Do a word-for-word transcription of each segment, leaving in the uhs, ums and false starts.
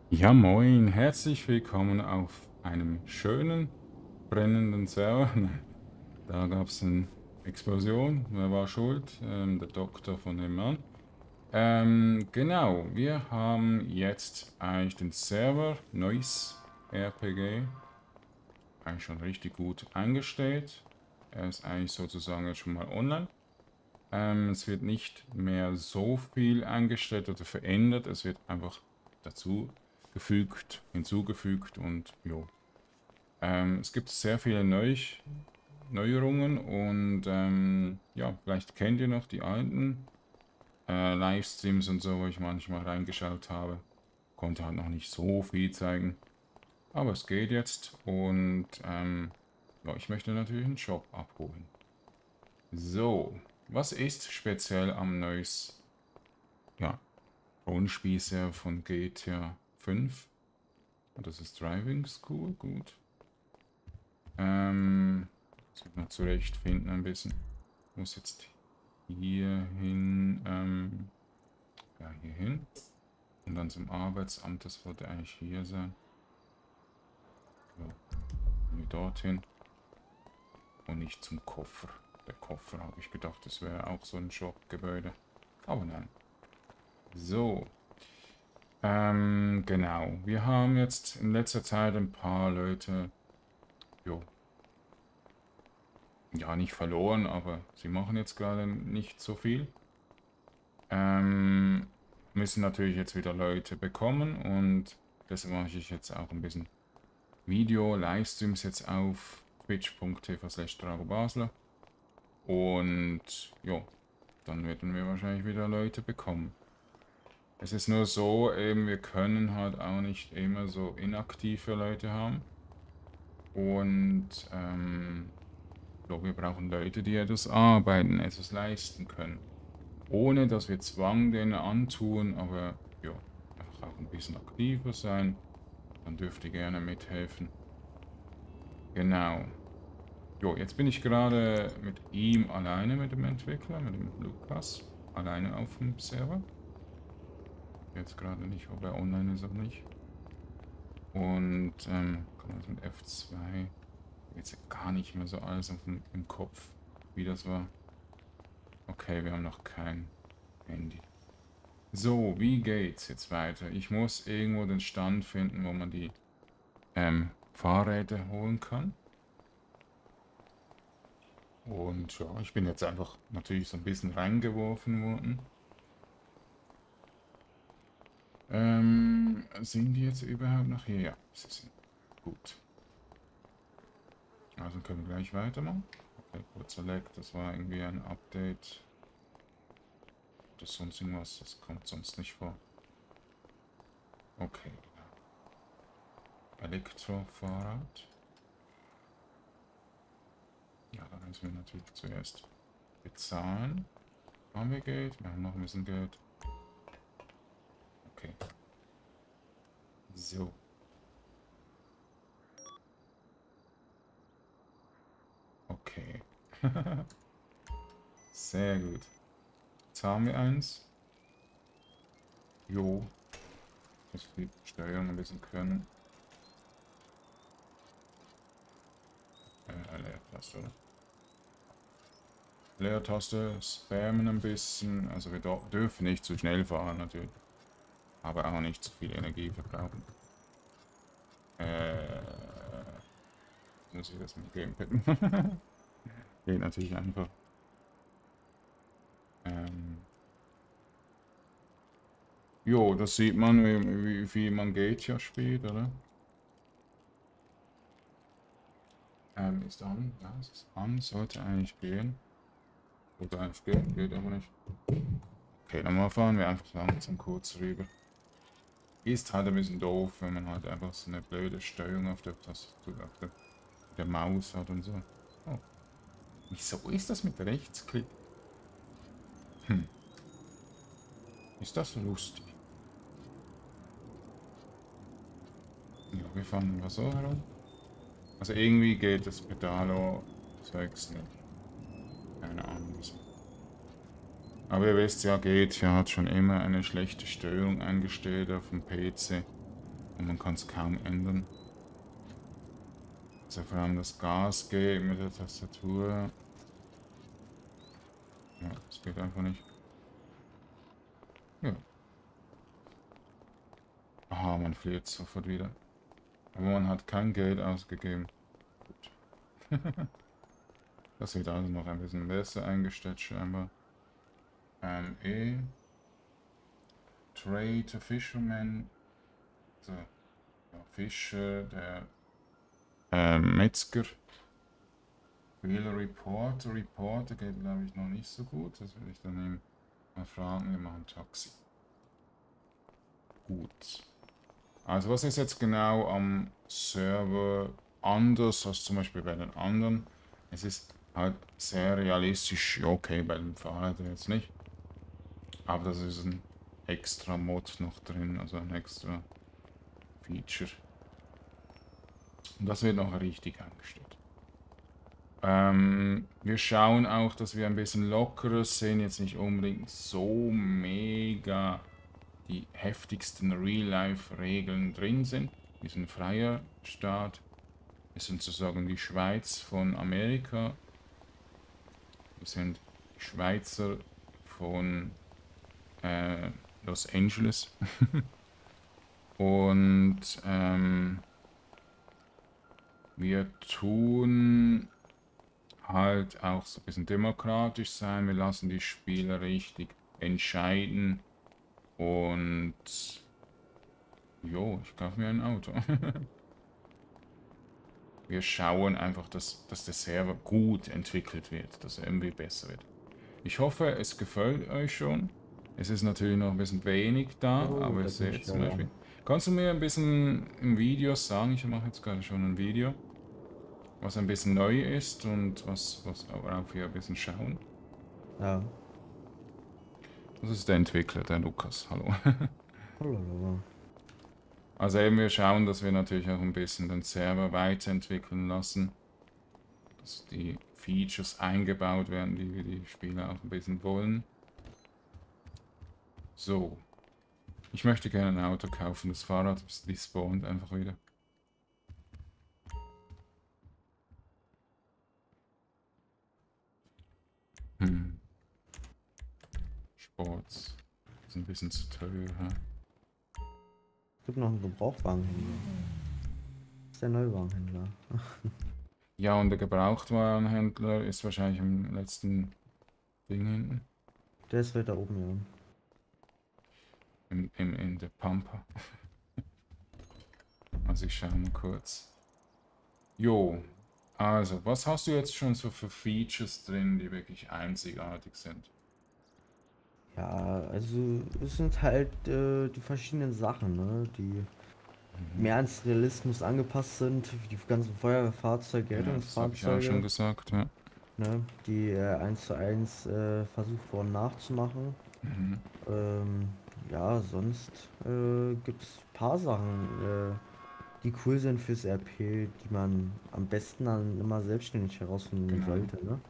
Ja, moin, herzlich willkommen auf einem schönen, brennenden Server. Nein, da gab es eine Explosion. Wer war schuld? Ähm, der Doktor von dem Mann. Ähm, genau, wir haben jetzt eigentlich den Server Neues R P G eigentlich schon richtig gut eingestellt. Er ist eigentlich sozusagen jetzt schon mal online. Ähm, es wird nicht mehr so viel eingestellt oder verändert. Es wird einfach dazu gefügt, hinzugefügt und jo. Ähm, es gibt sehr viele Neu Neuerungen und ähm, ja, vielleicht kennt ihr noch die alten äh, Livestreams und so, wo ich manchmal reingeschaut habe. Konnte halt noch nicht so viel zeigen, aber es geht jetzt und ähm, ja, ich möchte natürlich einen Shop abholen. So, was ist speziell am neues, ja, Rollenspielserver von G T A fünf? Das ist Driving School, gut. Ähm, muss ich noch zurechtfinden ein bisschen. Muss jetzt hier hin, ähm, ja, hier hin. Und dann zum Arbeitsamt, das sollte eigentlich hier sein. So, hier dorthin. Und nicht zum Koffer. Der Koffer habe ich gedacht, das wäre auch so ein Shop-Gebäude. Aber nein. So, ähm, genau. Wir haben jetzt in letzter Zeit ein paar Leute, jo, ja, nicht verloren, aber sie machen jetzt gerade nicht so viel. Ähm, müssen natürlich jetzt wieder Leute bekommen und deshalb mache ich jetzt auch ein bisschen Video, Livestreams jetzt auf twitch punkt t v slash dragobasler und ja, dann werden wir wahrscheinlich wieder Leute bekommen. Es ist nur so, eben wir können halt auch nicht immer so inaktive Leute haben und ähm, so, wir brauchen Leute, die etwas arbeiten, etwas leisten können. Ohne dass wir Zwang denen antun, aber ja, einfach auch ein bisschen aktiver sein. Dann dürft ihr gerne mithelfen. Genau. Jo, jetzt bin ich gerade mit ihm alleine, mit dem Entwickler, mit dem Lukas. Alleine auf dem Server. Jetzt gerade nicht, ob er online ist oder nicht. Und ähm, kann man mit F zwei. Jetzt gar nicht mehr so alles auf dem, im Kopf, wie das war. Okay, wir haben noch kein Handy. So, wie geht's jetzt weiter? Ich muss irgendwo den Stand finden, wo man die ähm, Fahrräder holen kann. Und ja, ich bin jetzt einfach natürlich so ein bisschen reingeworfen worden. Ähm, sind die jetzt überhaupt noch hier? Ja, sie sind. Gut. Also können wir gleich weitermachen. Okay, kurzer Lag, das war irgendwie ein Update. Oder sonst irgendwas, das kommt sonst nicht vor. Okay, Elektrofahrrad. Ja, dann müssen wir natürlich zuerst bezahlen. Haben wir Geld? Wir haben noch ein bisschen Geld. Okay. So. Okay. Sehr gut. Jetzt haben wir eins. Jo. Muss die Steuerung ein bisschen können. Äh, Leertaste, oder? Leertaste, spammen ein bisschen. Also wir dürfen nicht zu schnell fahren natürlich. Aber auch nicht zu viel Energie verbrauchen. Äh, muss ich das mit Gamepad? Geht natürlich einfach. Ähm, jo, das sieht man, wie, wie viel man Gate ja spielt, oder? Ähm, ist an. Ja, es ist an. Sollte eigentlich gehen. Oder eigentlich gehen, geht aber nicht. Okay, dann mal fahren wir einfach langsam kurz rüber. Ist halt ein bisschen doof, wenn man halt einfach so eine blöde Steuerung auf der Tastatur, auf der, der Maus hat und so. Oh. Wieso ist das mit Rechtsklick? Hm. Ist das lustig? Ja, wir fahren einfach so herum. Also irgendwie geht das Pedalo-Zeugs nicht. Keine Ahnung wieso. Aber ihr wisst ja, G T A hat schon immer eine schlechte Steuerung eingestellt auf dem P C. Und man kann es kaum ändern. Also vor allem das Gas geben mit der Tastatur. Ja, das geht einfach nicht. Ja. Aha, man verliert sofort wieder. Aber man hat kein Geld ausgegeben. Gut. Das wird also noch ein bisschen besser eingestellt scheinbar. Ähm, E. Trade, Fisherman. So. Ja, Fischer, der ähm, Metzger. Wheeler Reporter. Reporter geht glaube ich noch nicht so gut. Das will ich dann eben mal fragen. Wir machen Taxi. Gut. Also was ist jetzt genau am Server anders als zum Beispiel bei den anderen? Es ist halt sehr realistisch, ja, okay, bei dem Fahrrad jetzt nicht. Aber das ist ein extra Mod noch drin, also ein extra Feature. Und das wird noch richtig eingestellt. Ähm, wir schauen auch, dass wir ein bisschen lockerer sind, jetzt nicht unbedingt so mega die heftigsten Real-Life-Regeln drin sind. Wir sind ein freier Staat. Wir sind sozusagen die Schweiz von Amerika. Wir sind die Schweizer von äh, Los Angeles. Und ähm, wir tun halt auch so ein bisschen demokratisch sein. Wir lassen die Spieler richtig entscheiden. Und jo, ich kaufe mir ein Auto. Wir schauen einfach, dass, dass der Server gut entwickelt wird, dass er irgendwie besser wird. Ich hoffe, es gefällt euch schon. Es ist natürlich noch ein bisschen wenig da, Oh, aber da ihr bin ich seht zum wieder da. Beispiel. Kannst du mir ein bisschen im Video sagen, ich mache jetzt gerade schon ein Video, was ein bisschen neu ist und was, was worauf wir ein bisschen schauen? Ja. Das ist der Entwickler, der Lukas. Hallo. Hallo. Also eben, wir schauen, dass wir natürlich auch ein bisschen den Server weiterentwickeln lassen. Dass die Features eingebaut werden, die wir die Spieler auch ein bisschen wollen. So. Ich möchte gerne ein Auto kaufen. Das Fahrrad respawnt einfach wieder. Hm. Sports. Das ist ein bisschen zu teuer. Hä? Es gibt noch einen Gebrauchtwagenhändler. Das ist der Neuwagenhändler. Ja, und der Gebrauchtwarenhändler ist wahrscheinlich im letzten Ding hinten. Der ist weiter oben, ja. Im, im, in der Pampa. Also ich schaue mal kurz. Jo. Also, was hast du jetzt schon so für Features drin, die wirklich einzigartig sind? Ja, also es sind halt äh, die verschiedenen Sachen, ne, die Mhm. mehr ans Realismus angepasst sind. Die ganzen Feuerwehrfahrzeuge, Ja, das habe ich auch schon Rettungsfahrzeuge, gesagt, ja. ne, die äh, eins zu eins äh, versucht wurden nachzumachen. Mhm. Ähm, ja, sonst äh, gibt es ein paar Sachen, äh, die cool sind fürs R P, die man am besten dann immer selbstständig herausfinden Genau. sollte, ne?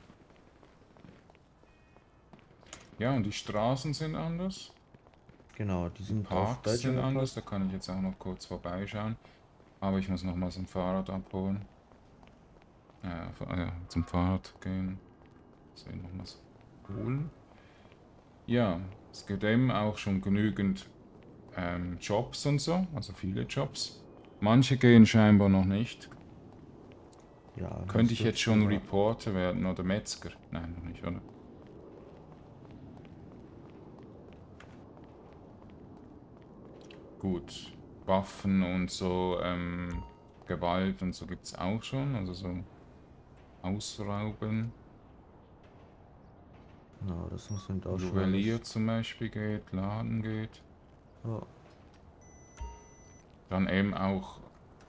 Ja, und die Straßen sind anders. Genau, die Die sind auf Parks Deutsch sind anders. Da angepasst. kann ich jetzt auch noch kurz vorbeischauen. Aber ich muss nochmals ein Fahrrad abholen. Äh, fa- äh, zum Fahrrad gehen. So, nochmals holen. Ja, es gibt eben auch schon genügend ähm, Jobs und so. Also viele Jobs. Manche gehen scheinbar noch nicht. Ja, Könnte das ich wird jetzt schon später. Reporter werden oder Metzger? Nein, noch nicht, oder? Gut. Waffen und so, ähm, Gewalt und so gibt es auch schon. Also so Ausrauben. Genau, das muss man auch schon alles. Juwelier zum Beispiel geht, Laden geht. Ja, Dann eben auch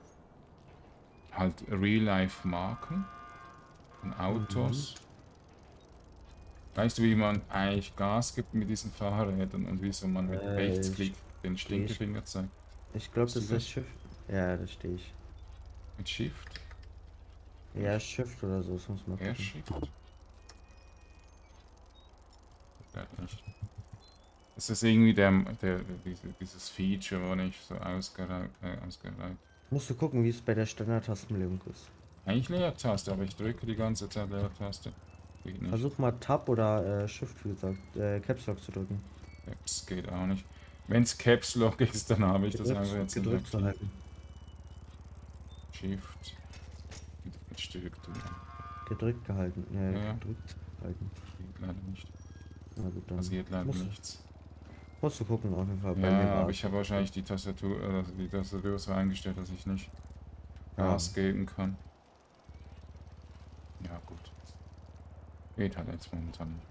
halt Real-Life-Marken von mhm. Autos. Weißt du, wie man eigentlich Gas gibt mit diesen Fahrrädern und wieso man mit Äh, Rechtsklick den stehe ich. Stinkefinger zeigt? Ich glaube, Weißt das du ist das das? Schiff. Ja, da stehe ich. Mit Shift? Oder Ja, Shift oder so, das muss man gucken. R-Shift? Vielleicht nicht. Das ist irgendwie der, der, diese, dieses Feature, wo nicht so ausgereift, äh, ausgereift. Musst du gucken, wie es bei der Standard-Tastenbelegung ist. Eigentlich Leertaste, aber ich drücke die ganze Zeit Leertaste. Geht nicht. Versuch mal Tab oder äh, Shift, wie gesagt, äh, Caps Lock zu drücken. Caps geht auch nicht. Wenn es Caps Lock ist, dann habe ich das Gedrückt, einfach jetzt nicht gedrückt zu aktiv. halten. Shift. Mit Stück tun. Gedrückt gehalten. Äh, Ja, ja, gedrückt halten. geht leider nicht. Na gut, dann Passiert leider musst, nichts. musst du gucken, auf jeden Fall. Bei mir Ja, war aber es. ich habe wahrscheinlich die Tastatur, also die Tastatur so eingestellt, dass ich nicht Ja. Gas geben kann. Ja, gut. Geht halt jetzt momentan nicht.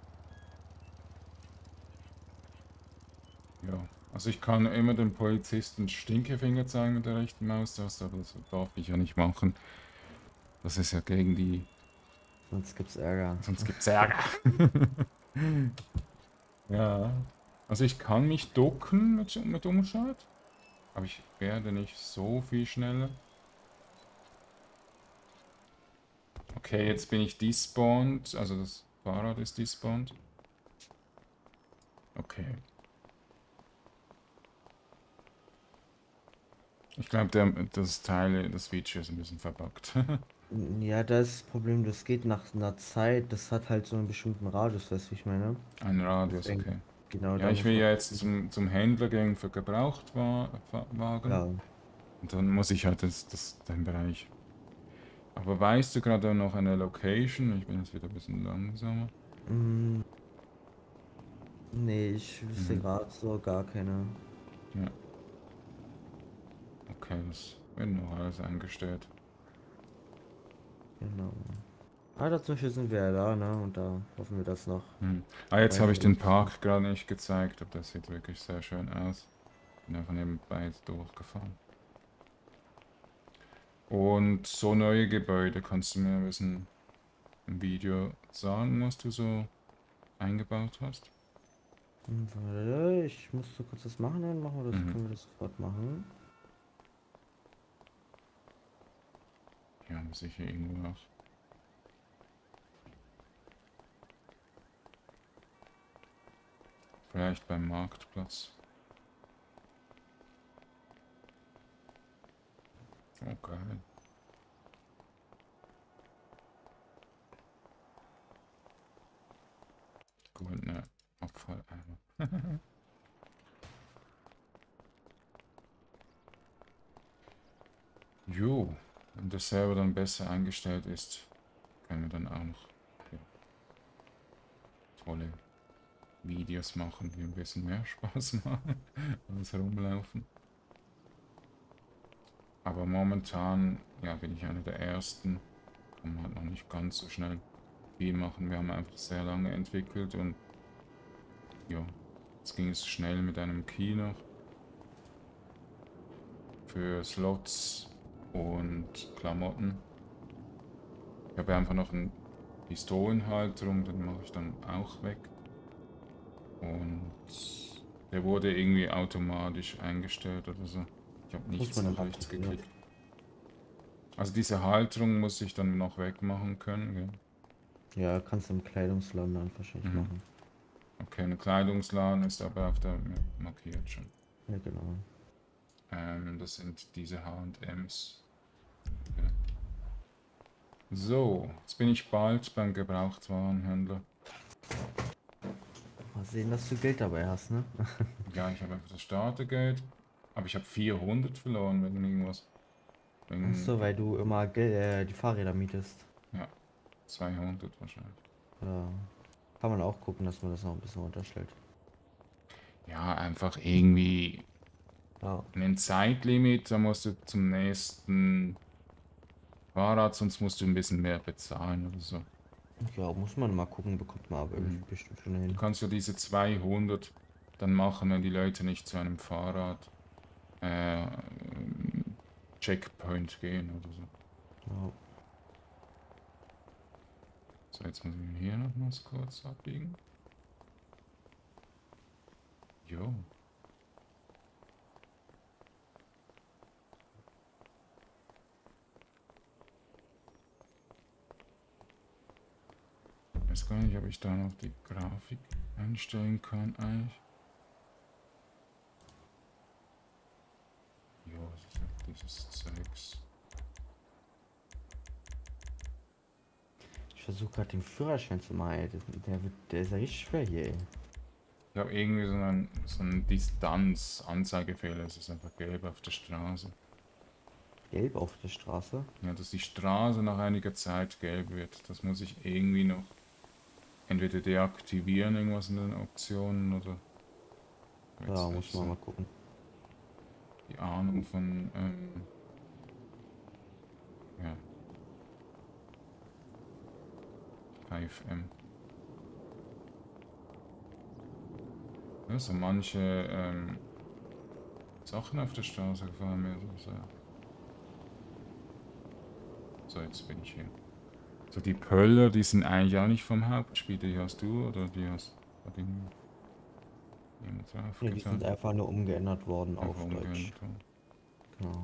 Ja, also ich kann immer dem Polizisten Stinkefinger zeigen mit der rechten Maustaste, aber das darf ich ja nicht machen. Das ist ja gegen die... Sonst gibt's Ärger. Sonst gibt's Ärger. Ja. Also ich kann mich ducken mit, mit Umschalt, aber ich werde nicht so viel schneller. Okay, jetzt bin ich despawned, also das Fahrrad ist despawned. Okay. Ich glaube, das Teil, das Feature ist ein bisschen verbuggt. Ja, das ist das Problem, das geht nach einer Zeit, das hat halt so einen bestimmten Radius, weißt du, wie ich meine? Ein Radius, Deswegen, okay. genau, Ja, da ich muss will man ja jetzt gucken. zum, zum Händler gehen für Gebrauchtwagen. Ja, Und dann muss ich halt das, das, den Bereich. Aber weißt du gerade noch eine Location? Ich bin jetzt wieder ein bisschen langsamer. mm, nee, ich wüsste Mhm. gerade so gar keine. Ja, okay, das wird noch alles eingestellt. Genau. Ah, dazwischen sind wir ja da, ne? Und da hoffen wir, dass noch Mhm. Ah, jetzt habe ich den weitergeht. Park gerade nicht gezeigt, aber das sieht wirklich sehr schön aus. Bin einfach nebenbei durchgefahren. Und so neue Gebäude, kannst du mir ein bisschen im Video sagen, was du so eingebaut hast? Hm, warte, ich muss so kurz das machen, dann machen wir das, Mhm. können wir das sofort machen. Ja, sicher irgendwo noch. Vielleicht beim Marktplatz. Oh, geil. Goldene Abfalleimer. Jo, wenn der Server dann besser eingestellt ist, können wir dann auch noch ja, tolle Videos machen, die ein bisschen mehr Spaß machen als rumlaufen. Aber momentan, ja, bin ich einer der Ersten. Kann man halt noch nicht ganz so schnell viel machen. Wir haben einfach sehr lange entwickelt und ja, jetzt ging es schnell mit einem Key noch für Slots und Klamotten. Ich habe einfach noch eine Pistolenhalterung, den mache ich dann auch weg. Und der wurde irgendwie automatisch eingestellt oder so. Ich habe Muss nichts man nach immer rechts gucken, ne? geklickt. Also diese Halterung muss ich dann noch wegmachen können. Gell? Ja, kannst du im Kleidungsladen dann wahrscheinlich Mhm. machen. Okay, eine Kleidungsladen ist aber auf der ja, markiert schon. Ja, genau. Ähm, das sind diese H und M's. Okay. So, jetzt bin ich bald beim Gebrauchtwarenhändler. Mal sehen, dass du Geld dabei hast, ne? Ja, ich habe einfach das Startergeld, aber ich habe vierhundert verloren wegen irgendwas. Ach Wegen, so, weil du immer Geld, äh, die Fahrräder mietest. ja, zweihundert wahrscheinlich. Ja. Kann man auch gucken, dass man das noch ein bisschen runterstellt. Ja, einfach irgendwie Ja. ein Zeitlimit, da musst du zum nächsten Fahrrad, sonst musst du ein bisschen mehr bezahlen oder so. Ja, muss man mal gucken, bekommt man aber Mhm. bestimmt schon Du hin. kannst ja diese zweihundert dann machen, wenn die Leute nicht zu einem Fahrrad äh, Checkpoint gehen oder so. Ja. So, jetzt muss ich hier nochmals kurz abbiegen. Jo. Ich weiß gar nicht, ob ich da noch die Grafik einstellen kann eigentlich. dieses Zeugs. Ich versuche gerade den Führerschein zu machen, ey. Der, wird, der ist ja richtig schwer hier, ey. Ich habe irgendwie so einen, so einen Distanz-Anzeigefehler. Es ist einfach gelb auf der Straße. Gelb auf der Straße? Ja, dass die Straße nach einiger Zeit gelb wird. Das muss ich irgendwie noch entweder deaktivieren, irgendwas in den Optionen, oder... Ja, muss man mal gucken. Die Ahnung von... Ähm, ja. K F M. Ja, so manche ähm, Sachen auf der Straße gefallen mir so sehr. So, jetzt bin ich hier. So, die Pöller, die sind eigentlich auch nicht vom Hauptspiel. Die hast du oder die hast hat jemand drauf Ja, die sind getan? einfach nur umgeändert worden Einfach auf Deutsch. umgeändert. Genau.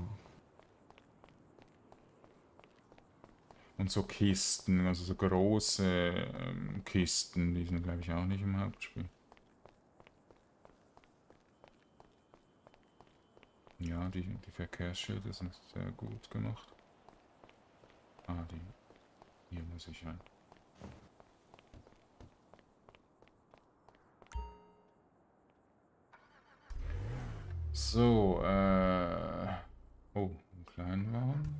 Und so Kisten, also so große ähm, Kisten, die sind glaube ich auch nicht im Hauptspiel. Ja, die, die Verkehrsschilder sind sehr gut gemacht. Ah, die. Hier muss ich rein. So, äh. Oh, ein Kleinwagen.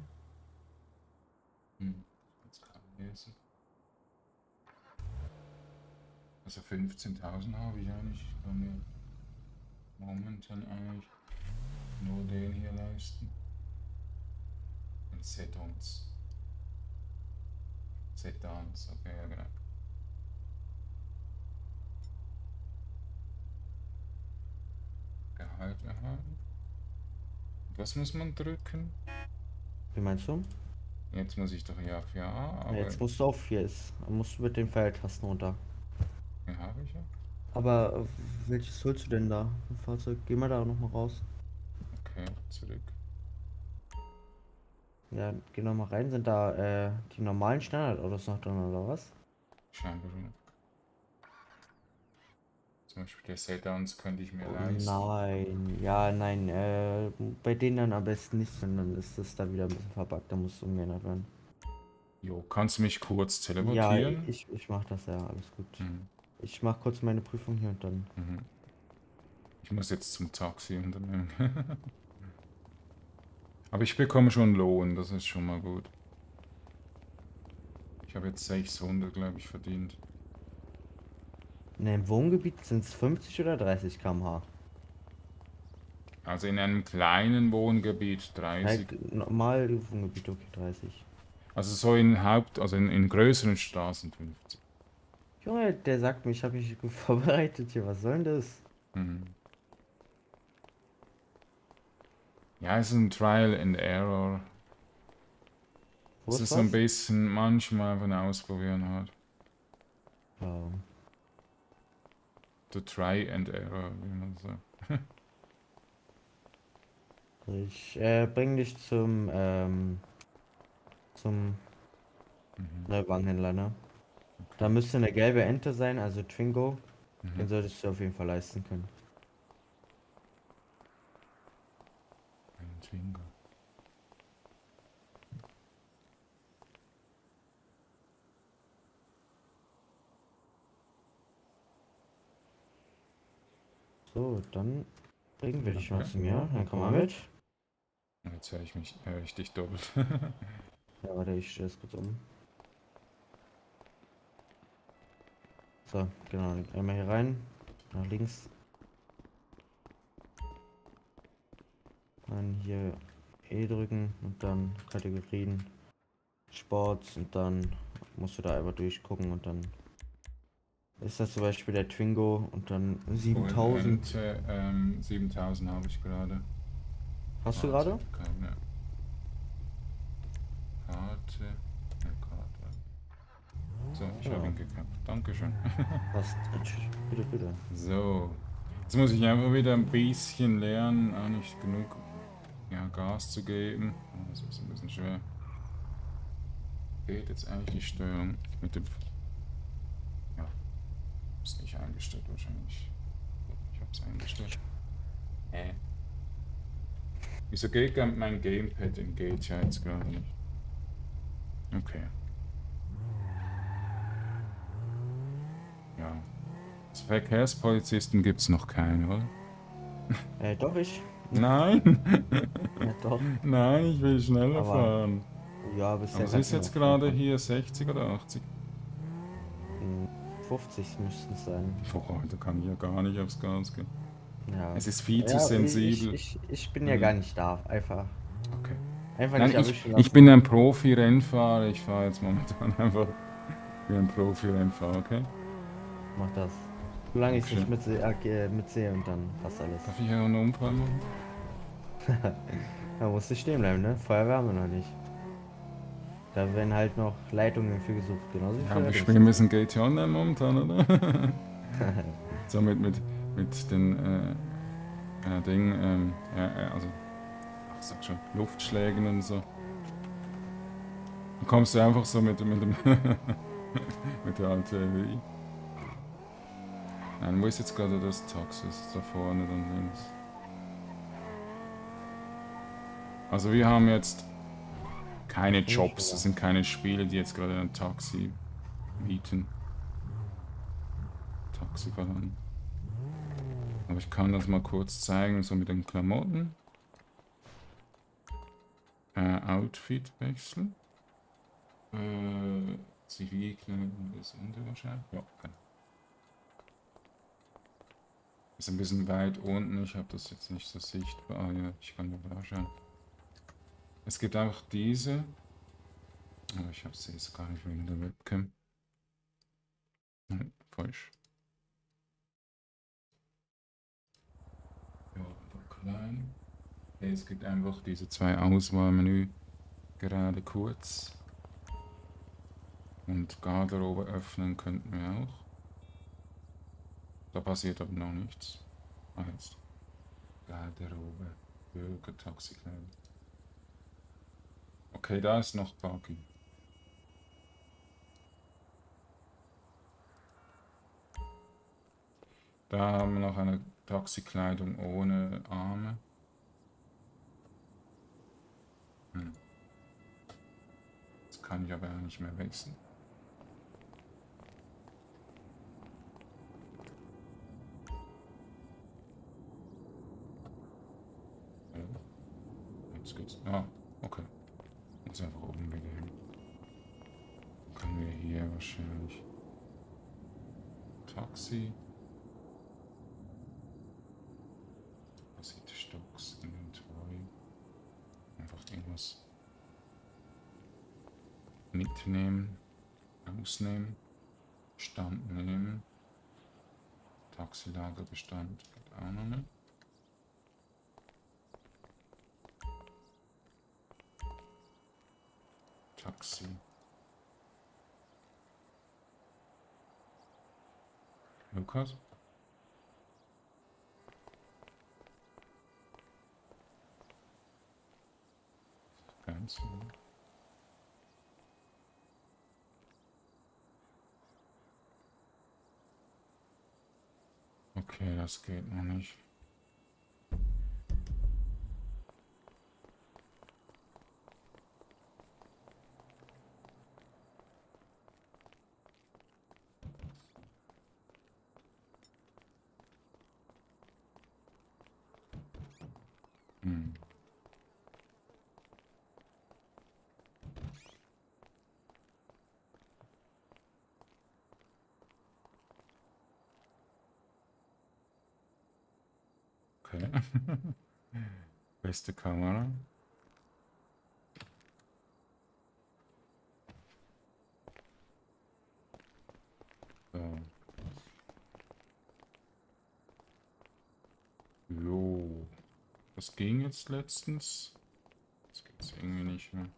Hm, jetzt kann ich lesen. Also fünfzehntausend habe ich eigentlich. Ich kann mir momentan eigentlich nur den hier leisten. Und Sedans. Sedans, okay, ja genau. Gehalt erhalten. Was muss man drücken? Wie meinst du? Jetzt muss ich doch hier auf Ja, Ja, aber jetzt musst du auf hier ist. Dann musst du mit den Pfeiltasten runter. hier habe ich ja. Aber äh, welches holst du denn da? Ein Fahrzeug? Geh mal da nochmal raus. Okay, zurück. Ja, geh noch mal rein. Sind da äh, die normalen Standardautos noch drin oder was? Scheinbar schon. Zum Beispiel der Sedans könnte ich mir Oh, leisten. nein, ja, nein. Äh, bei denen dann am besten nicht, sondern ist das da wieder ein bisschen verpackt. Da muss umgeändert werden. Jo, kannst du mich kurz Ja, teleportieren? ich, ich mach das ja, alles gut. Mhm. Ich mach kurz meine Prüfung hier und dann. Mhm. Ich muss jetzt zum Taxi unternehmen. Aber ich bekomme schon Lohn, das ist schon mal gut. Ich habe jetzt sechshundert, glaube ich, verdient. In einem Wohngebiet sind es fünfzig oder dreißig Kilometer pro Stunde. Also in einem kleinen Wohngebiet dreißig. Halt normal Wohngebiet, okay, dreißig. Also so in Haupt, also in, in größeren Straßen fünfzig. Junge, der sagt mir, ich habe mich gut vorbereitet hier. Was soll denn das? Mhm. Ja, es ist ein Trial and Error. Wo Es ist ist so ein was? bisschen manchmal von Ausprobieren halt. Ja. To try and error, wie man sagt. Ich äh, bring dich zum, ähm, zum Mhm. Neuwagenhändler, ne? Da Okay. müsste eine gelbe Ente sein, also Twingo. Den Mhm. solltest du auf jeden Fall leisten können. Ein Twingo. So, dann bringen wir dich mal Okay. zu mir. Dann komm mal mit. Jetzt höre ich mich, höre ich dich doppelt. Ja, warte, ich stelle es kurz um. So, genau. Einmal hier rein. Nach links. Dann hier E drücken und dann Kategorien Sports und dann musst du da einfach durchgucken und dann ist das zum Beispiel der Twingo und dann siebentausend. Ente, ähm, siebentausend habe ich gerade. Hast du Karte, gerade? keine Karte. Ja, Karte. So, ich habe Ja, ihn gekauft. Dankeschön. passt. Bitte, bitte. So. Jetzt muss ich einfach wieder ein bisschen lernen, auch nicht genug ja, Gas zu geben. Das ist ein bisschen schwer. Geht jetzt eigentlich die Steuerung mit dem... Ja, ist nicht eingestellt wahrscheinlich. Ich habe es eingestellt. Hä? Wieso geht mein Gamepad in geht ja jetzt gerade nicht? Okay. Ja. Als Verkehrspolizisten gibt es noch keinen, oder? Äh, doch, ich. Nein! Ja, doch. Nein, ich will schneller Aber fahren. ja, Aber bisher es ist kannst du jetzt noch schnell gerade fahren. hier sechzig oder achtzig. Hm, fünfzig müssten es sein. Boah, da kann ich ja gar nicht aufs Gas gehen. Ja. Es ist viel zu Ja, ich, sensibel. ich, ich bin ja gar Mhm. nicht da. Einfach, Okay. einfach Nein, nicht ich, erwischen ich lassen. bin ein Profi-Rennfahrer. Ich fahre jetzt momentan einfach wie ein Profi-Rennfahrer, okay? Mach das. Solange ich es nicht Dankeschön. mitsehe, äh, mitsehe und dann passt alles. Darf ich hier einen Unfall machen? Da musst du stehen bleiben, ne? Feuerwehr haben wir noch nicht. Da werden halt noch Leitungen für gesucht, genauso wie Ja, für wir spielen ein Rettungsdienste. bisschen G T Online momentan, oder? So mit, mit, mit den äh, äh, Ding, ähm, ja, äh, also, ach, sag schon, Luftschlägen und so. Dann kommst du einfach so mit, mit dem mit der Artillerie. Nein, wo ist jetzt gerade das Taxi? Ist es da vorne dann links? Also wir haben jetzt keine Jobs, es sind keine Spiele, die jetzt gerade ein Taxi mieten. Taxi verlangen. Aber ich kann das mal kurz zeigen, so mit den Klamotten. Äh, Outfit wechseln. Äh, Zivilkleidung ist unterwahrscheinlich. Ja, okay. Ist ein bisschen weit unten, ich habe das jetzt nicht so sichtbar. Ah ja, ich kann da schauen. Es gibt einfach diese. Aber ich habe sie jetzt gar nicht wegen der Webcam. Nein, falsch. Ja, aber klein. Es gibt einfach diese zwei Auswahlmenü. Gerade kurz. Und Garderobe öffnen könnten wir auch. Da passiert aber noch nichts. Ah, jetzt. Garderobe. Bürger, Taxikleidung. Okay, da ist noch Parking. Da haben wir noch eine Taxikleidung ohne Arme. Hm. Das kann ich aber nicht mehr wechseln. Ja. Jetzt geht's. Ah, okay. Jetzt einfach oben wieder hin. Dann können wir hier wahrscheinlich Taxi. Sieht Stocks, Inventory. Einfach irgendwas mitnehmen, ausnehmen, Stand nehmen. Taxilagerbestand geht auch noch nicht. Taxi. Lukas? Ganz so. Okay, das geht noch nicht. Hm. Okay. Beste Kamera. So. Jo. Das ging jetzt letztens. Das geht jetzt irgendwie nicht mehr.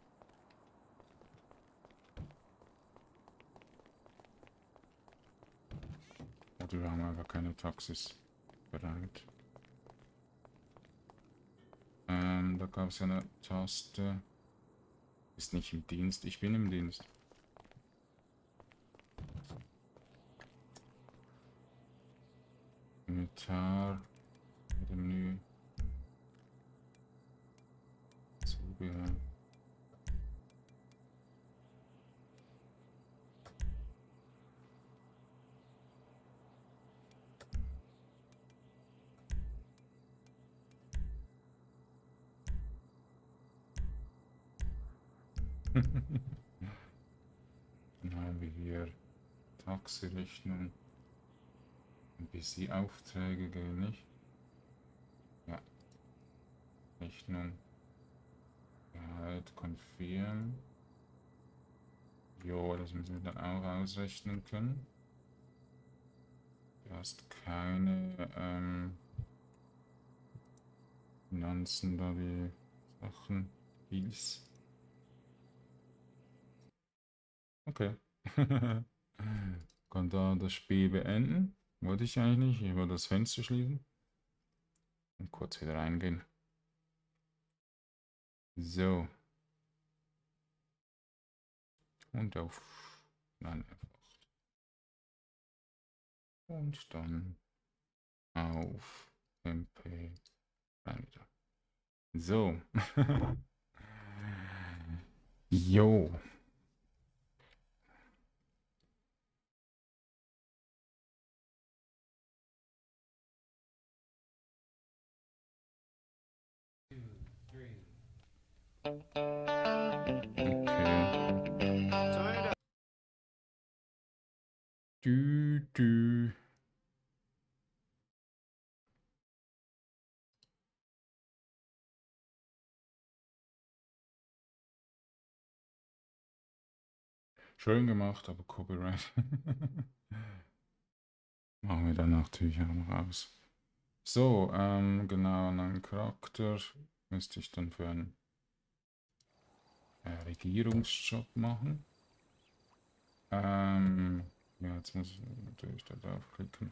Oder wir haben einfach keine Taxis bereit. Ähm, da gab es ja eine Taste. Ist nicht im Dienst. Ich bin im Dienst. Inventar. Menü. Zubehör. Dann haben wir hier Taxirechnung. Ein bisschen Aufträge gehen nicht. Ja. Rechnung. Gehalt, Confirm. Jo, das müssen wir dann auch ausrechnen können. Du hast keine ähm, Finanzen, da die Sachen hieß. Okay. Kann da das Spiel beenden. Wollte ich eigentlich nicht. Ich wollte das Fenster schließen. Und kurz wieder reingehen. So. Und auf. Nein, einfach. Und dann auf M P. Nein, wieder. So. Jo. Okay. Du, du. Schön gemacht, aber Copyright. Machen wir dann natürlich auch noch aus. So, ähm, genau, einen Charakter müsste ich dann für einen äh, Regierungsjob machen. Ähm, ja, jetzt muss ich natürlich da drauf klicken.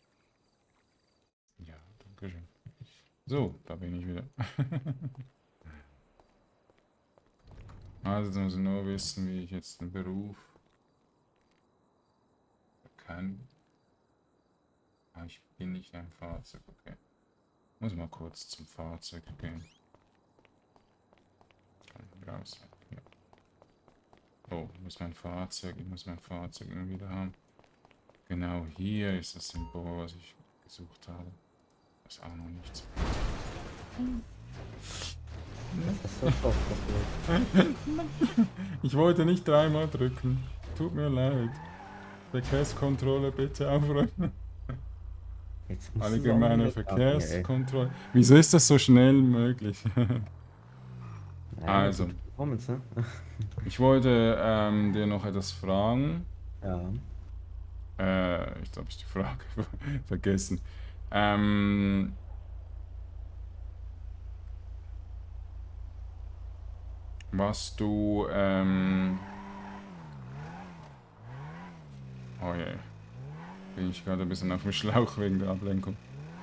Ja, danke schön. So, da bin ich wieder. Also, jetzt muss ich nur wissen, wie ich jetzt den Beruf kann. Ah, ich bin nicht ein Fahrzeug, okay. Muss mal kurz zum Fahrzeug gehen. Kann raus. Ja. Oh, ich muss mein Fahrzeug, ich muss mein Fahrzeug irgendwie wieder haben. Genau hier ist das Symbol, was ich gesucht habe. Das ist auch noch nichts. Ich wollte nicht dreimal drücken. Tut mir leid. Verkehrskontrolle bitte aufräumen. Allgemeine Verkehrskontrolle. Wieso ist das so schnell möglich? Ja, also, ne? ich wollte ähm, dir noch etwas fragen. Ja. Äh, ich glaube, ich die Frage vergessen. Ähm, was du, ähm, oh je, bin ich gerade ein bisschen auf dem Schlauch wegen der Ablenkung.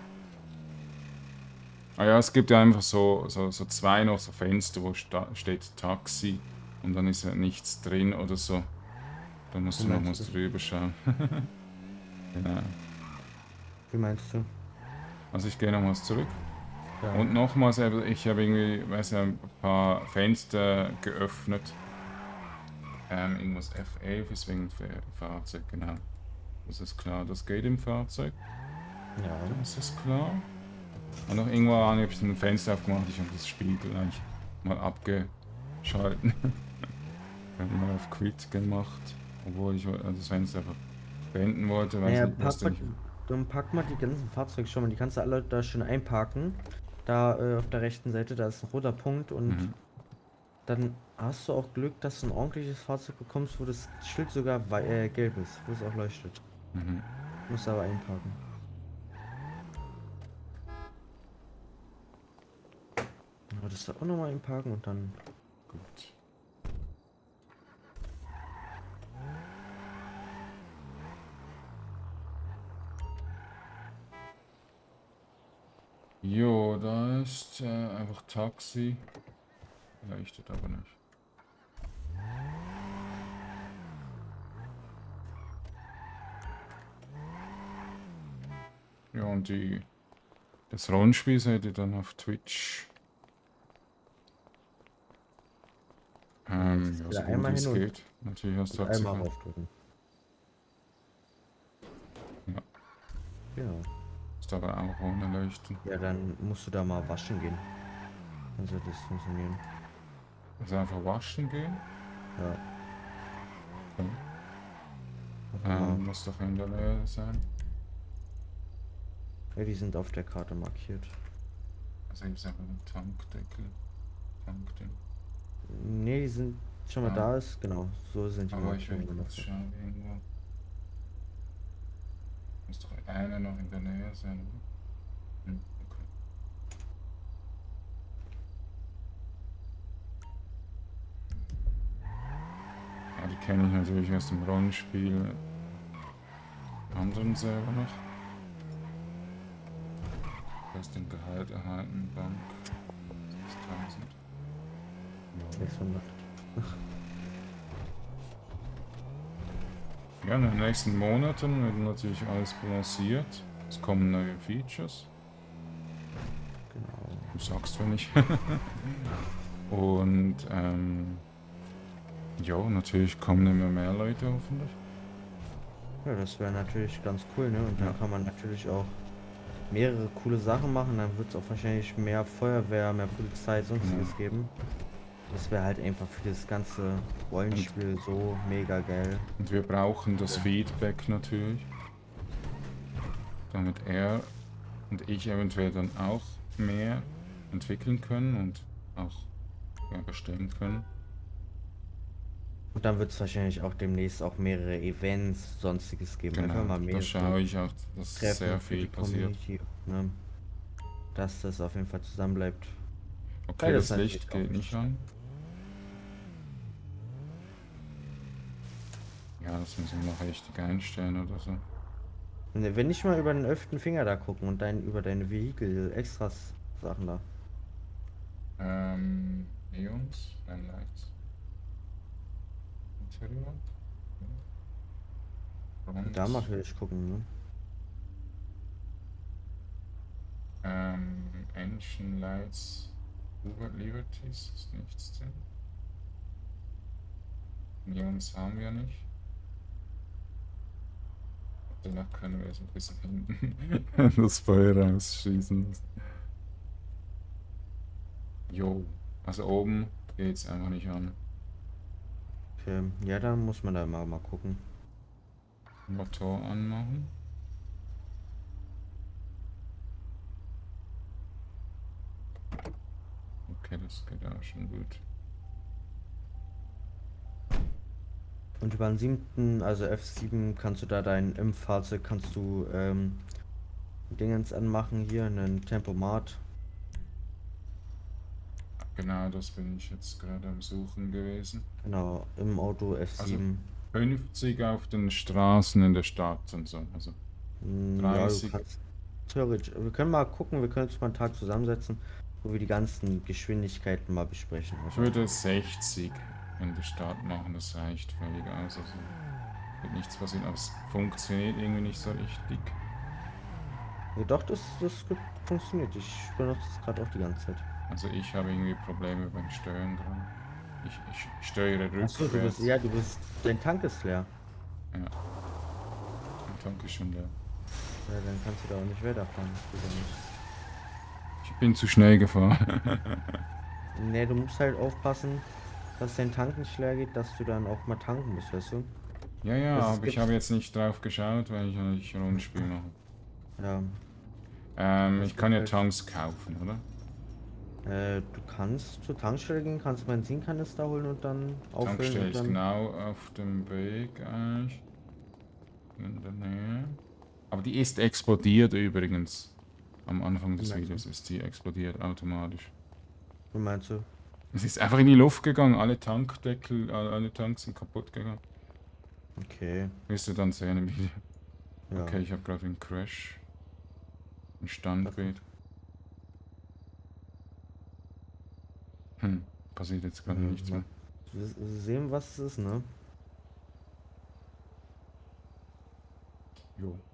Ah ja, es gibt ja einfach so, so, so zwei noch so Fenster, wo steht Taxi und dann ist ja nichts drin oder so. Da musst du nochmals drüber schauen. Genau. Wie meinst du? Also ich gehe nochmals zurück. Ja. Und nochmals, ich habe irgendwie, weiß ja, ein paar Fenster geöffnet. Ähm, irgendwas F elf ist wegen Fahrzeug, genau. Das ist klar, das geht im Fahrzeug. Ja. Das ist klar. Und noch irgendwann habe ich ein Fenster aufgemacht, ich habe das Spiegel eigentlich mal abgeschalten. Ich habe mal auf Quit gemacht, obwohl ich das Fenster einfach beenden wollte, weiß naja, nicht, was pack denn mal, dann pack mal die ganzen Fahrzeuge schon mal, die kannst du alle da schön einparken. Da äh, auf der rechten Seite, da ist ein roter Punkt und Mhm. dann hast du auch Glück, dass du ein ordentliches Fahrzeug bekommst, wo das Schild sogar äh, gelb ist, wo es auch leuchtet. Mhm. Musst du aber einparken. Aber das da auch nochmal einparken und dann. Gut. Jo, da ist äh, einfach Taxi. Leuchtet aber nicht. Ja, und die das Rollenspiel seid ihr dann auf Twitch. Ähm, Jetzt ja, wieder so gut einmal wie es hin und, geht. Natürlich hast du und einmal abgesichert. raufdrücken. Ja, Genau. ist aber auch ohne Leuchten. Ja, dann musst du da mal waschen gehen. Dann sollte das funktionieren. Also einfach waschen gehen. Ja, Okay. einfach mal. Ähm, muss doch in der Nähe sein. Ja, die sind auf der Karte markiert. Also ich sage einen Tankdeckel. Tankding. Ne, die sind schon mal Ah, da ist. Genau, so sind die aber ich will Markierungen kurz dafür. schauen irgendwo. Muss doch einer noch in der Nähe sein, oder? Hm, okay. Ja, die kenne ich natürlich aus dem Rollenspiel. Anderen selber noch. Du hast den Gehalt erhalten, Bank sechstausend. sechshundert. Ja, in den nächsten Monaten wird natürlich alles balanciert. Es kommen neue Features. Genau. Du sagst, wenn nicht. Und ähm, ja, natürlich kommen immer mehr Leute hoffentlich. Ja, das wäre natürlich ganz cool, ne? Und Ja. dann kann man natürlich auch mehrere coole Sachen machen. Dann wird es auch wahrscheinlich mehr Feuerwehr, mehr Polizei, sonstiges Genau. geben. Das wäre halt einfach für das ganze Und, Rollenspiel so mega geil. und wir brauchen das Feedback natürlich, damit er und ich eventuell dann auch mehr entwickeln können und auch ja, bestimmen können. Und dann wird es wahrscheinlich auch demnächst auch mehrere Events, sonstiges geben. Einfach Genau, mal da mehrere schaue ich auch, dass Treffen sehr für viel die passiert. Community, ne? Dass das auf jeden Fall zusammen bleibt. Okay, Weil das das natürlich Licht auch geht nicht wichtig. an. Ja, das müssen wir noch richtig einstellen oder so. Ne, wenn nicht mal über den elften Finger da gucken und dein, über deine Vehikel, Extras Sachen da. Ähm, Neons, Lights, Interior, Da mal Front, vielleicht gucken, ne? ähm, Engine Lights, Uber Liberties, ist nichts drin. Neons haben wir nicht. Danach können wir so ein bisschen hinten das Feuer rausschießen. Jo, also oben geht's einfach nicht an. Okay. Ja, dann muss man da mal, mal gucken. Motor anmachen. Okay, das geht auch schon gut. Und über den siebten, also F sieben, kannst du da dein im Fahrzeug kannst du ähm, Dingens anmachen hier, einen Tempomat. Genau, das bin ich jetzt gerade am Suchen gewesen. Genau, im Auto Also F sieben. fünfzig auf den Straßen in der Stadt und so. Also Hm, ja, du dreißig. kannst theoretisch. Wir können mal gucken, wir können uns mal einen Tag zusammensetzen, wo wir die ganzen Geschwindigkeiten mal besprechen. Ich Einfach. würde sechzig in der Stadt machen, das reicht völlig aus. Also wird nichts passieren, aber es funktioniert irgendwie nicht so richtig. Ja, doch, das, das funktioniert. Ich benutze es gerade auch die ganze Zeit. Also ich habe irgendwie Probleme beim Steuern dran. Ich, ich steuere Achso, du bist, rückwärts. ja, du bist, dein Tank ist leer. Ja, mein Tank ist schon leer. Ja, dann kannst du da auch nicht weiterfahren. Das geht ja nicht. Ich bin zu schnell gefahren. Nee, du musst halt aufpassen, dass dein Tank nicht leer geht, dass du dann auch mal tanken musst, weißt du? Ja, ja, Also es aber ich gibt, habe jetzt nicht drauf geschaut, weil ich ja nicht Rollenspiel mache. ja, Ähm, es ich kann gibt ja halt, Tanks kaufen, oder? äh, du kannst zur Tankstelle gehen, kannst Benzinkanister holen und dann auffüllen Tankstelle und ist dann, genau auf dem Weg eigentlich. In der Nähe. Aber die ist explodiert übrigens. Am Anfang wie des meinst du? Videos ist die explodiert automatisch. Wie meinst du? Es ist einfach in die Luft gegangen, alle Tankdeckel, alle alle Tanks sind kaputt gegangen. Okay, Wirst du dann sehen im Video. ja, Okay, ich habe gerade einen Crash. Ein das Standbild. Hm, passiert jetzt gerade ja, nichts mal mehr. sehen, was es ist, ne? Jo.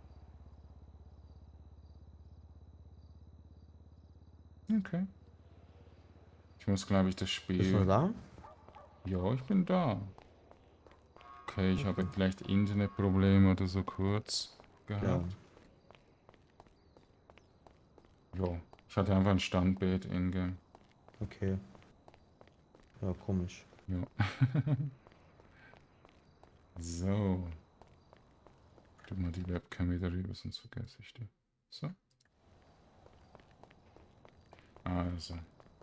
Okay. Ich muss, glaube ich, das Bist du noch Spiel. da? Ja, ich bin da. Okay, ich habe Okay. vielleicht Internetprobleme oder so kurz Ja, gehabt. Jo, ich hatte einfach ein Standbild in-game. okay. Ja, komisch. Jo. So. Tu mal die Webcam wieder rüber, sonst vergesse ich die. So. Also.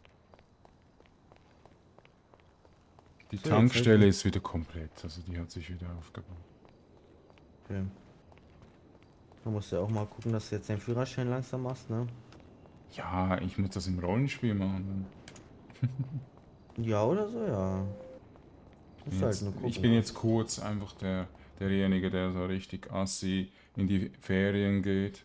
Die So, jetzt halt Tankstelle ich. ist wieder komplett, also die hat sich wieder aufgebaut. Okay. Da musst du ja auch mal gucken, dass du jetzt den Führerschein langsam machst, ne? Ja, ich muss das im Rollenspiel machen. Ja, oder so, ja. Bin Musst du halt jetzt, nur ich gucken, bin ne? jetzt kurz einfach der, derjenige, der so richtig assi in die Ferien geht.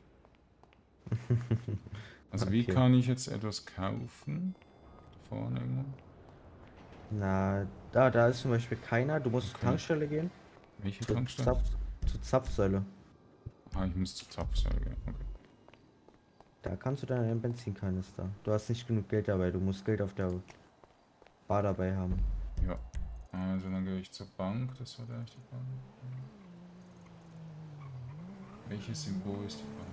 Also wie Okay. kann ich jetzt etwas kaufen? Da vorne irgendwo? Na, da, da ist zum Beispiel keiner. Du musst zur Okay. Tankstelle gehen. Welche Zur Tankstelle? Zapf, zur Zapfsäule. Ah, ich muss zur Zapfsäule gehen. Okay. Da kannst du dann einen Benzinkanister. Du hast nicht genug Geld dabei. Du musst Geld auf der Bar dabei haben. Ja. Also dann gehe ich zur Bank. Das war der echte Bank. Welches Symbol ist die Bank?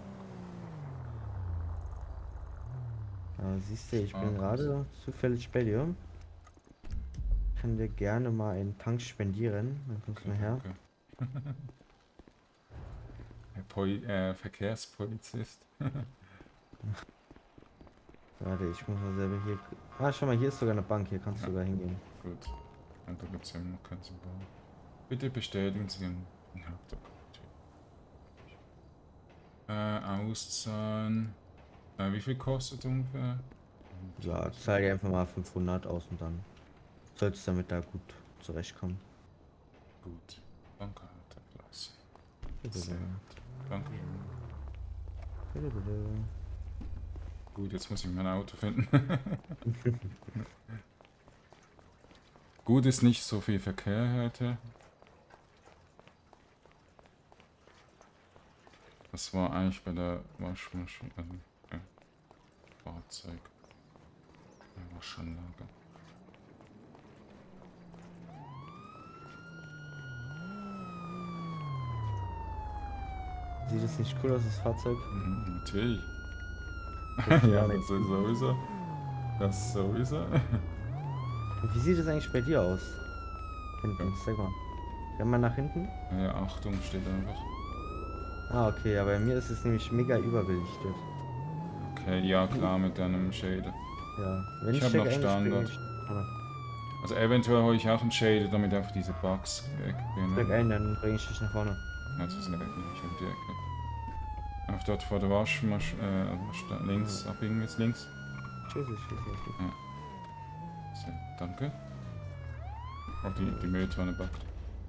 Ja, siehst du, ich bin Sparkasse. gerade zufällig bei dir. Kann dir gerne mal einen Tank spendieren. Dann kommst du Okay, mal her. danke. Herr Poli äh, Verkehrspolizist. Warte, ich muss mal selber hier. Ah, schau mal, hier ist sogar eine Bank. Hier kannst du Ja, sogar hingehen. gut. Und da gibt es ja noch kein Symbol. Bitte bestätigen Sie Ihren Hauptaccount. Äh, auszahlen. Äh, wie viel kostet ungefähr? Ja, zahl dir einfach mal fünfhundert aus und dann sollst du damit da gut zurechtkommen. Gut. Bankkarte klasse. Bitte, Sehr gut. Dankeschön. bitte, bitte. Gut, jetzt muss ich mein Auto finden. Gut ist nicht so viel Verkehr heute. Das war eigentlich bei der Waschmaschine. Also, ja, Fahrzeug. Ja, Waschanlage. Sieht das nicht cool aus, das Fahrzeug? Mhm, natürlich. Guck Ja, mal, das ist sowieso. Das ist sowieso. wie sieht es eigentlich bei dir aus? Ja. Hinten, sag mal. Geh mal nach hinten. Ja, Achtung steht einfach. Ah, okay, aber bei mir ist es nämlich mega überbelichtet. Okay, ja klar, mit deinem Shader. Ja, wenn Ich ich habe noch stecke eigentlich springe Standard. ich. Ah, Also eventuell hole ich auch einen Shader, damit einfach diese Bugs steck weggehen. ein, dann bringe ich dich nach vorne. Also ist nicht ich um die Ecke. Auch dort vor der Waschmaschine, äh, also links, abbiegen jetzt links. Tschüss, tschüss, tschüss. Ja. So, danke. Oh, die, die Mülltonne backt.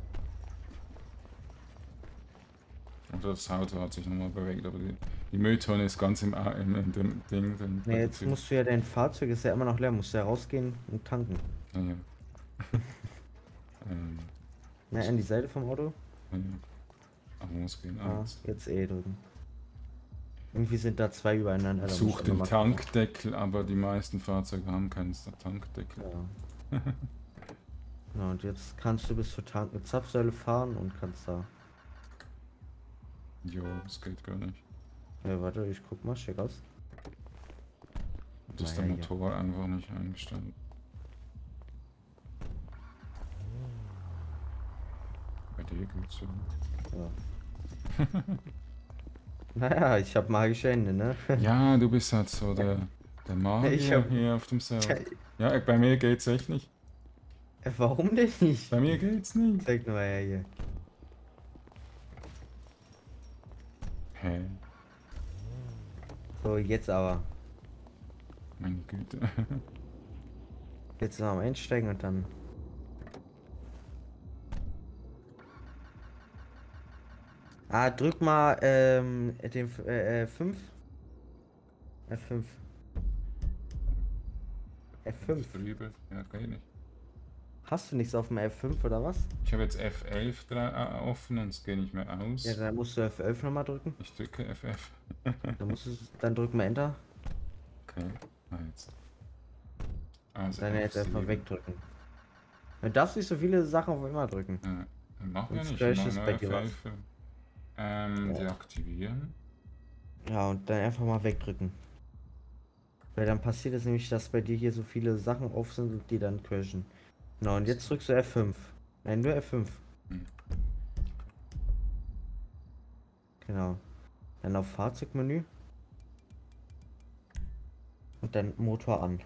Und das Auto hat sich nochmal bewegt, aber die, die Mülltonne ist ganz im, im, in dem Ding. Dann Ne, jetzt musst du ja, dein Fahrzeug ist ja immer noch leer, musst du ja rausgehen und tanken. Ja, ja. ähm, Na, an die Seite vom Auto. ja. Aber muss gehen. Ah, Eins. jetzt E drücken. Irgendwie sind da zwei übereinander. Ich Da muss suche ich den einfach mal gucken. Tankdeckel, aber die meisten Fahrzeuge haben keinen Tankdeckel. Ja. Genau, und jetzt kannst du bis zur Tank mit Zapfsäule fahren und kannst da. Jo, das geht gar nicht. Ja, warte, ich guck mal, check aus. Das ist Naja, der hier. Motor einfach nicht eingestellt. Bei dir geht's so. Ja. Naja, ich hab magische Hände, ne? Ja, du bist halt so der, der Ich Magier hab. hier auf dem Server. Ja, Ja, bei mir geht's echt nicht. warum denn nicht? Bei mir geht's nicht. Zeig nur mal her hier. Hä? So, jetzt aber. Meine Güte. Jetzt noch am Einsteigen und dann. Ah, drück mal ähm, den F- äh, fünf. F fünf. F fünf. Drüber. Ja, geht nicht. Hast du nichts auf dem F fünf oder was? Ich habe jetzt F elf dra- äh, offen und es geht nicht mehr aus. Ja, dann musst du F elf nochmal drücken. Ich drücke F F. Dann musst du, dann drück mal Enter. Okay, ah, jetzt. Also Dann jetzt F erstmal sieben. wegdrücken. Du darfst nicht so viele Sachen auf einmal drücken. Ja, mach ja Sonst nicht. crasht Immer es bei neue dir was. Pfeife. Ähm, Ja. deaktivieren. Ja, und dann einfach mal wegdrücken. Weil dann passiert es nämlich, dass bei dir hier so viele Sachen auf sind und die dann crashen. Genau, und jetzt drückst du F fünf. Nein, nur F fünf. Hm. Genau. Dann auf Fahrzeugmenü. Und dann Motor an.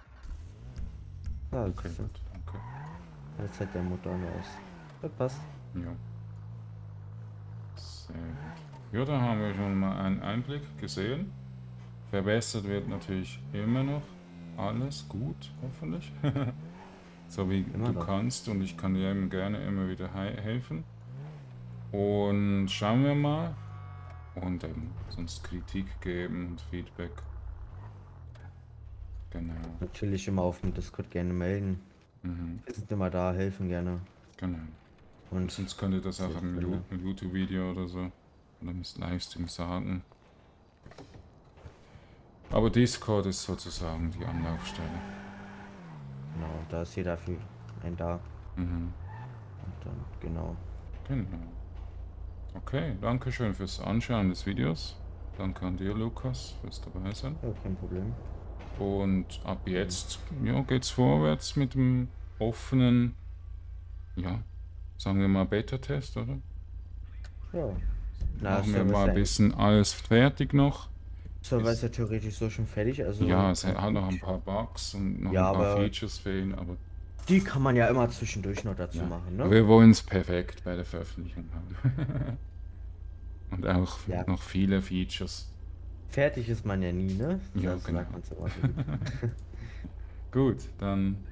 Ja, Okay, siehst du. gut, danke. Jetzt hat der Motor an aus. Das passt. Ja. Sehr gut. Ja, da haben wir schon mal einen Einblick gesehen. Verbessert wird natürlich immer noch alles gut, hoffentlich. So wie Immer du noch. kannst, und ich kann dir eben gerne immer wieder he helfen. Und schauen wir mal. Und eben sonst Kritik geben und Feedback. Genau. Natürlich immer auf dem Discord gerne melden. Mhm. Wir sind immer da, helfen gerne. Genau. Und Und sonst könnt ihr das auch sehr im gerne. Lu- YouTube-Video oder so oder im Livestream sagen. Aber Discord ist sozusagen die Anlaufstelle. Genau, da ist jeder für einen da. Mhm. Und dann, genau. Genau. Okay, danke schön fürs Anschauen des Videos. Danke an dir, Lukas, fürs dabei sein. Ja, kein Problem. Und ab jetzt, ja, geht's vorwärts mit dem offenen, ja, sagen wir mal Beta-Test, oder? Ja. Na, Machen wir Server mal ist ein ja, bisschen alles fertig noch. Server ist ja theoretisch so schon fertig, also. Ja, es hat noch ein paar Bugs und noch Ja, ein paar aber Features fehlen, aber die kann man ja immer zwischendurch noch dazu ja, machen, ne? wir wollen es perfekt bei der Veröffentlichung haben. Und auch Ja. noch viele Features. Fertig ist man ja nie, ne? Ja, Das genau. sagt man so. Gut, dann